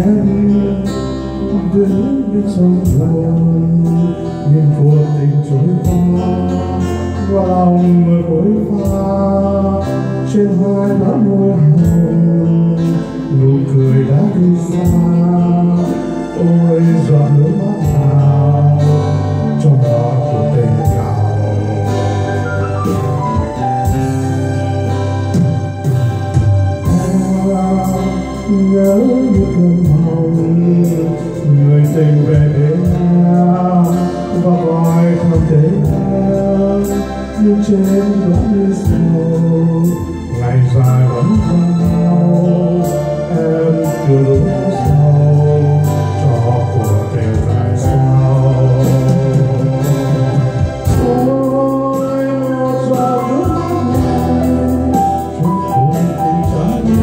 em đứng bên sông buồn nhìn cuộc tình trôi qua và lòng mơ vội pha trên hai má môi hồng nụ cười đã đi xa ôi giọt nước mắt nào trong gió của tình nào nhớ như cơn mộng người tình về bên nhau và gọi thầm tên em nhưng trên đôi mi sầu ngày dài vẫn nhau em chưa lúc sau cho cuộc tình dài sao ôi một giọt nước mắt trong cuộc tình trắng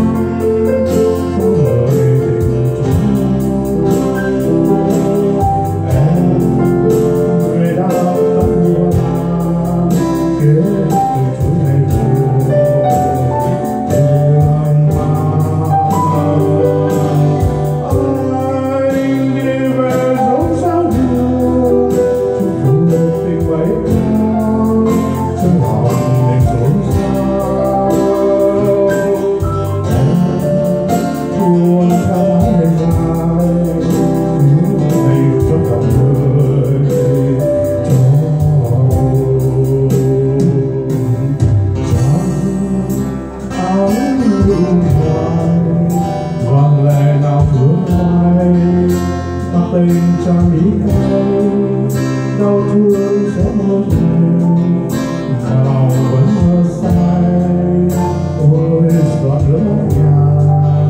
vàng lệ nào phương ngoài ta tình chẳng ý cay đau thương sẽ mất mình nào vẫn mơ say ôi giọt nước nhà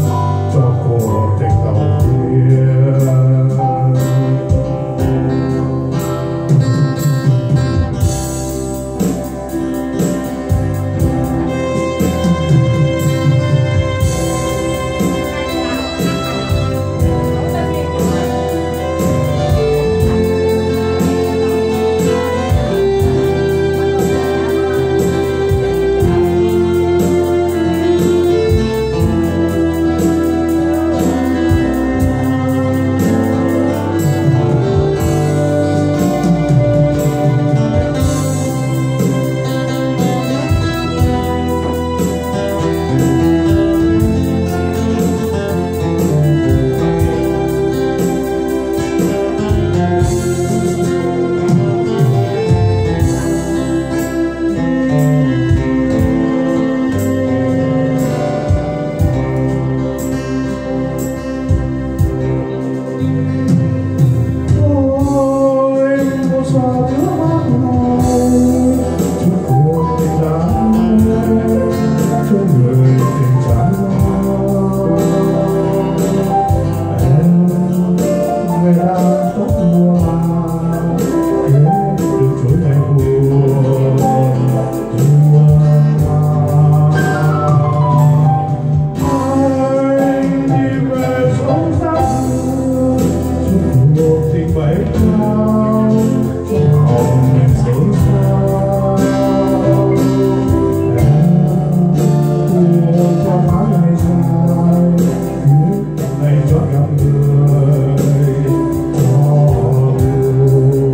cho cuộc tình đầu tiên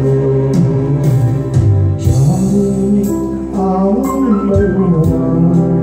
áo mây mù